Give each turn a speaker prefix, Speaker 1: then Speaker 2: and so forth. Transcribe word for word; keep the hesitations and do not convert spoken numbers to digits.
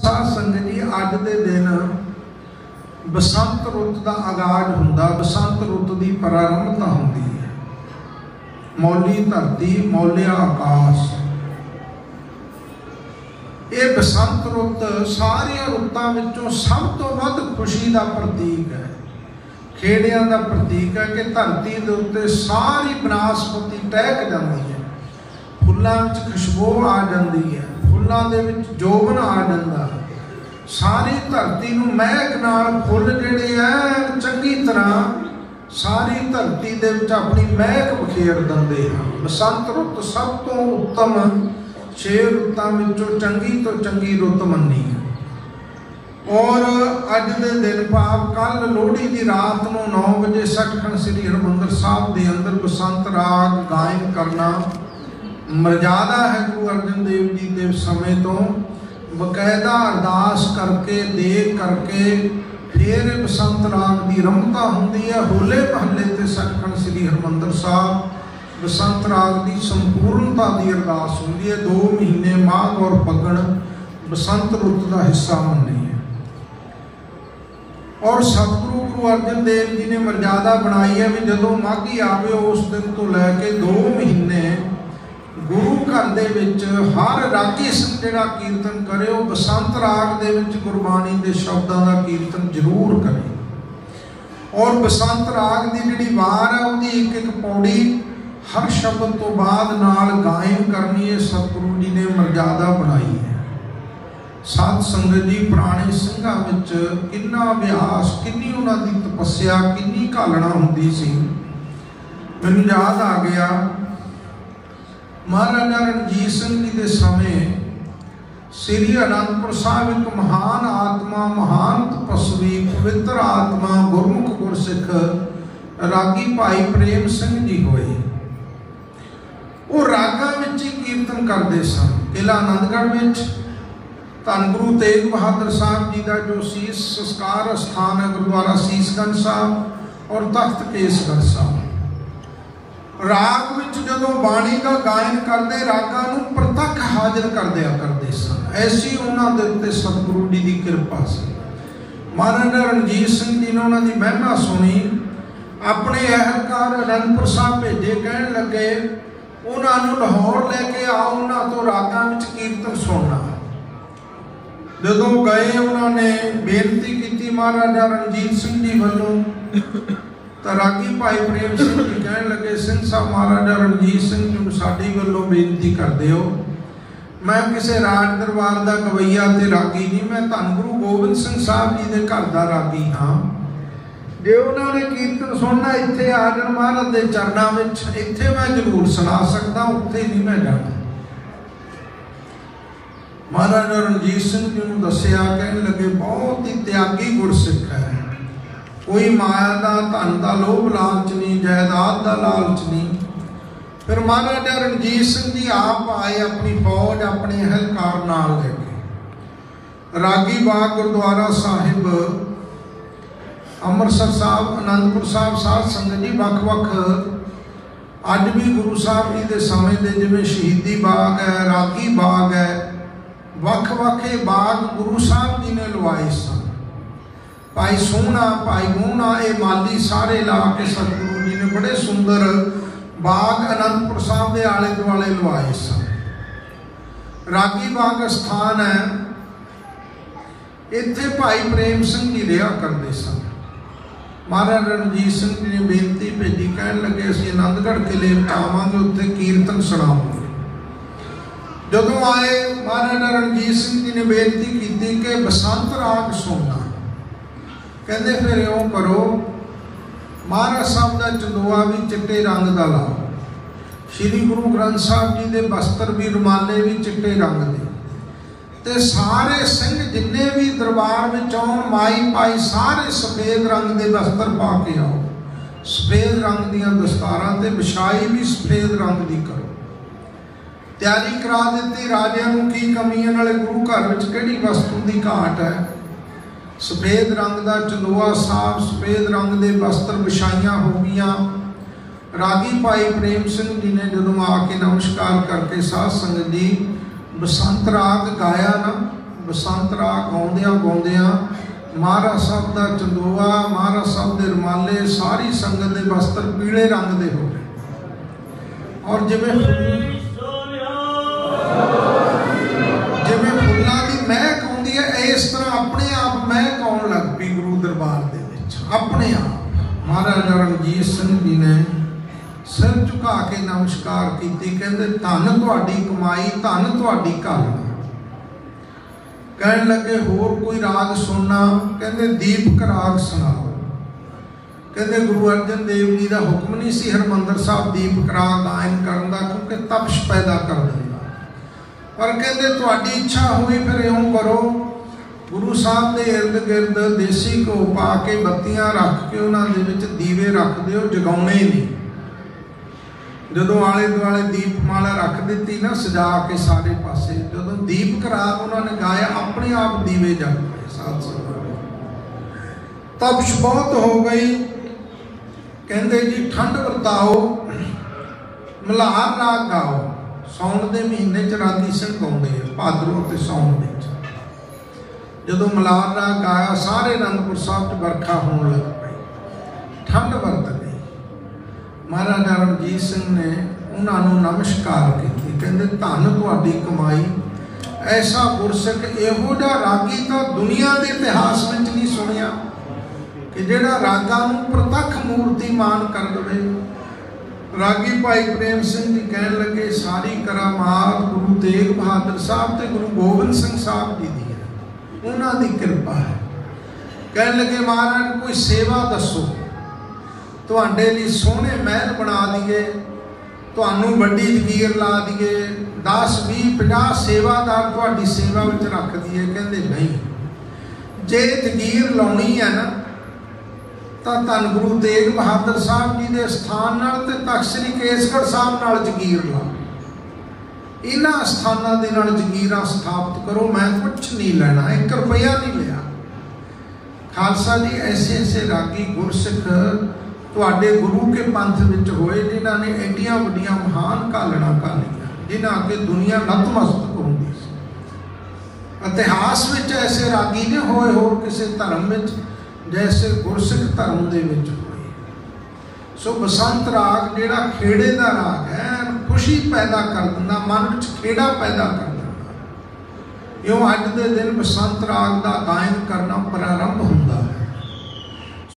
Speaker 1: साध संगत जी अज दे दिन बसंत रुत का आगाज हुंदा, बसंत रुत की प्रारंभता हुंदी है। मौली धरती मौलिया आकाश, ये बसंत रुत सारिया रुत्तां विचों सब तो वध खुशी का प्रतीक है, खेड़ियां का प्रतीक है कि धरती के उत्ते सारी बनास्पति टहक जाती है, फुल्लां विच खुशबू आ जाती है, फुल्लां दे विच जोबन आ जाता, सारी धरती नूं महक नाल फुल जिहड़े ऐ चंगी तरह सारी धरती दे विच अपनी महक बखेर दिंदे हैं। बसंत रुत सब तो उत्तम छे रुत्तां विचों चंगी तो चंगी रुत मन्नी है। और अज दे दिन भाव कल लोहड़ी की रात को नौ बजे सचखंड श्री हरमंदिर साहब के अंदर बसंत राग गायन करना मर्यादा है। गुरु अर्जन देव जी के समय तो बकायदा अरदास करके देख करके फिर बसंत राग की रमता होंगी है। होले महल्ले से सचखंड श्री हरमंदिर साहब बसंत राग की संपूर्णता की अरदास होंगी है। दो महीने माघ और फगण बसंत रुत का हिस्सा मन्नी है। और सतगुरु गुरु अर्जन देव जी ने मर्यादा बनाई है भी जदों माघी आवे उस दिन तो लैके दो महीने गुरु घर दे विच हर रागी सिंह जिहड़ा कीर्तन करे वो बसंत राग दे विच गुरबाणी के शब्दों का कीर्तन जरूर करे। और बसंत राग की जिहड़ी वार है उसकी एक एक पौड़ी हर शब्द तो बाद नाल गायन करनी है। सतगुरु जी ने मर्यादा बनाई है। साध संगत जी पुराने ਸਿੰਘਾਂ ਵਿੱਚ किन्ना अभ्यास किन्नी उन्होंने तपस्या किन्नी घालना होंदी सी। मैनूं याद आ गया महाराजा रणजीत सिंह जी के समय श्री आनंदपुर साहब एक महान आत्मा महान तपस्वी पवित्र आत्मा गुरमुख गुरसिख रागी भाई प्रेम सिंह जी होए। वो रागां विच ही कीर्तन करते सन। किला आनंदगढ़ विच धन गुरु तेग बहादुर साहब जी का जो शीश संस्कार स्थान है गुरुद्वारा शीशगंज साहब और तख्त केसगढ़ साहब राग विच जदों बाणी का गायन करते रागां नूं प्रतख हाजिर कर दिया करते सन। ऐसी उन्होंने दे उत्ते सतगुरु जी की कृपा से महाराजा रणजीत सिंह जी ने उन्होंने महिमा सुनी। अपने अहलकार आनंदपुर साहब भेजे, कहन लगे उन्होंने लाहौर लैके आओ, उन्होंने तो रागां विच कीर्तन सुनना। जदों गए उन्होंने बेनती की महाराजा रणजीत सिंह जी वालों तो रागी भाई प्रेम सिंह जी कहन लगे सिंह साहब महाराजा रणजीत सिंह जी साडी वालों बेनती कर दिओ, मैं किसी राज दरबार का गवैया ते रागी नहीं, मैं धन गुरु गोबिंद सिंह साहब जी के घर का रागी हाँ। जे उन्होंने कीर्तन सुनना इत्थे आ जाण महाराज के चरणों में, इत्थे मैं जरूर सुना सकता, उत्थे नहीं मैं जाना। महाराजा रणजीत सिंह जी ने दसिया, कहने लगे बहुत ही त्यागी गुरसिख है, कोई माया का धन का लोभ लालच नहीं, जायदाद का लालच नहीं। फिर महाराजा रणजीत सिंह जी आप आए अपनी फौज अपने अहलकार नाल लेके रागी बाग गुरुद्वारा साहिब अमृतसर साहब आनंदपुर साहब साध संगत जी वख वख अज भी गुरु साहब जी के समय के जिवें शहीदी बाग है रागी बाग है वख वख बाग गुरु साहब जी ने लवाए सन। भाई सोहना भाई मोहना ये माली सारे ला के सतगुरु जी ने बड़े सुंदर बाग आनंदपुर साहब के आले दुआले लवाए सन। रागी बाग स्थान है, इत्थे भाई प्रेम सिंह जी रहा करते सन। महाराजा रणजीत सिंह जी ने बेनती भेजी, कहन लगे असीं आनंदगढ़ किले आवांगे, उत्थे कीर्तन सुणावांगे। जदों आए महाराजा रणजीत सिंह जी ने बेनती की कि बसंत राग सुनना। कहते फिर इउं करो, महाराज साहब का चंदोआ भी चिट्टे रंग का लाओ, श्री गुरु ग्रंथ साहब जी के बस्तर भी रुमाले भी चिट्टे रंग के, ते सारे सिंह जिन्ने भी दरबार में आउण माई पाई सारे सफेद रंग के बस्तर पा के आओ, सफेद रंग दीआं दस्तारां ते विछाई भी सफेद रंग की करो। तैयारी करा दी, राजियां नूं की कमी है, नाले गुरु घर विच किहड़ी वस्तु की घाट है। सफेद रंग का चंदोआ साहब सफेद रंग के वस्त्र विछाइयां हो गई। रागी भाई प्रेम सिंह जी ने जदों आके नमस्कार करके साध संगत जी बसंत राग गाया ना, बसंत राग गाउंदियां गाउंदियां महाराज साहब का चंदोआ, महाराज साहब के रुमाले, सारी संगत के वस्त्र पीले रंग के हो गए और जिमें जिमें फुल्लां की महक आउंदी है, इस तरह अपने आप महक आउण लग पई गुरु दरबार दे विच। अपने आप महाराजा रणजीत सिंह जी ने सिर झुका के नमस्कार की, कहते धन तुहाडी कमाई, धन तुहाडी घाल। कहन लगे होर कोई राग सुनना, कहते दीपक राग सुनाओ। कहते गुरु अर्जन देव जी का हुक्म नहीं सी हरमंदर साहब दीपक राग गायन करने का, क्योंकि तपश पैदा कर देगा। पर कहते तुहाडी इच्छा हुई फिर इउं करो, गुरु साहब के इर्द गिर्द देसी घ्यो पा के बत्तियां रख के उन्होंने विच दीवे रख दिओ, जगाउने नहीं। जदों आले दुआले दीपमाला रख दी ना सजा के सारे पासे, जदों दीपक राग उन्होंने गाया, अपने आप दीवे जग गए। साथ संगत तपश बहुत हो गई। कहते जी ठंड वरताओ, मल्हार राग गाओ। सौण के महीने च रागी सिंह गाउंदे आ, भादरों ते सौण में। जदों मल्हार राग गाया, सारे आनंदपुर साहब च बरखा होने लग पई, ठंड वरत गई। महाराजा रणजीत सिंह ने उन्होंने नमस्कार की, कहते धन तुहाडी कमाई। ऐसा गुरसिख इहो जिहा रागी तो दुनिया के इतिहास में नहीं सुनिया कि जिहड़ा रागां नूं प्रतख मूर्तिमान कर दे। रागी भाई प्रेम सिंह जी कहन लगे सारी करामात गुरु तेग बहादुर साहब ते गुरु गोबिंद सिंह साहब जी दी है, उन्हां दी कृपा है। कहन लगे महाराज कोई सेवा दसो, तुहाडे लई सोहणे महल बना दीए, तुहानूं वड्डी जगीर ला दीए, दस भी पचास सेवादार तुहाडी सेवा विच रख दीए। कहंदे नहीं, जे जगीर लाउणी है ना तो धन गुरु तेग बहादुर साहब जी के स्थान नाल ते तख्त श्री केसगढ़ साहब नाल जगीर ला, इन्हां स्थानां दे नाल जगीरां स्थापित करो, मैं कुछ नहीं लेना, एक रुपया नहीं लिया। खालसा जी ऐसे ऐसे रागी गुरसिख तुहाडे गुरु के पंथ विच होए, जिन्हां ने एडियां वड्डियां महान घालना घालियां, जिन्हां अगे दुनिया नतमस्तक होंदी सी। इतिहास विच ऐसे रागी ने होए होर किसी धर्म विच जैसे गुरसिख धर्म दे विच होए। सो बसंत राग जिहड़ा खेड़े दा राग है, खुशी पैदा कर दिंदा, मन विच खेड़ा पैदा कर दिंदा। इउं अज दे दिन बसंत राग दा गायन करना प्रारंभ हुंदा।